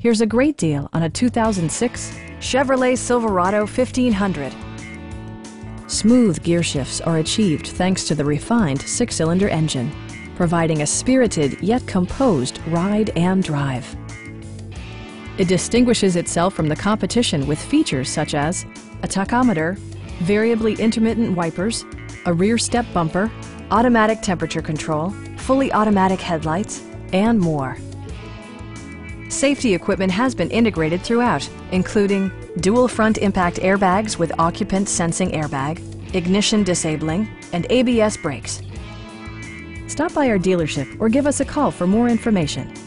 Here's a great deal on a 2006 Chevrolet Silverado 1500. Smooth gear shifts are achieved thanks to the refined 6-cylinder engine, providing a spirited yet composed ride and drive. It distinguishes itself from the competition with features such as a tachometer, variably intermittent wipers, a rear step bumper, automatic temperature control, fully automatic headlights, and more. Safety equipment has been integrated throughout, including dual front impact airbags with occupant sensing airbag, ignition disabling, and ABS brakes. Stop by our dealership or give us a call for more information.